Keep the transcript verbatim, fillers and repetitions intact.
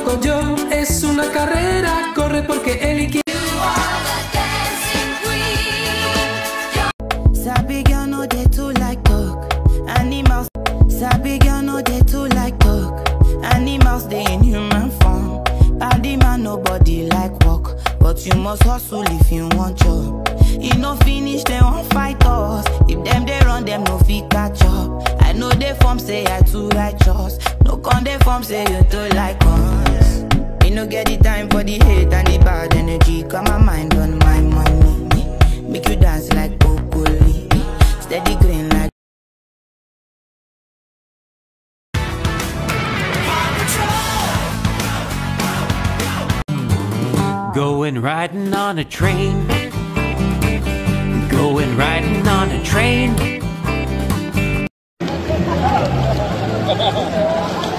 corro yo, es una carrera, corre porque él y quiere. Sabi girl no dey too like talk. Animals. Sabi girl no dey too like talk. Animals dey in human form. Body man nobody like work, but you must hustle if you want job. E no finish dem wan fight us. If dem dey run dem no fit catch up. I know dey form say I too righteous. No con dey form say you too like us. Me no get the time for the hate and the bad energy. Got my mind on my money. Make you dance like broccoli. Steady green like Going riding on a train. Going riding on a train.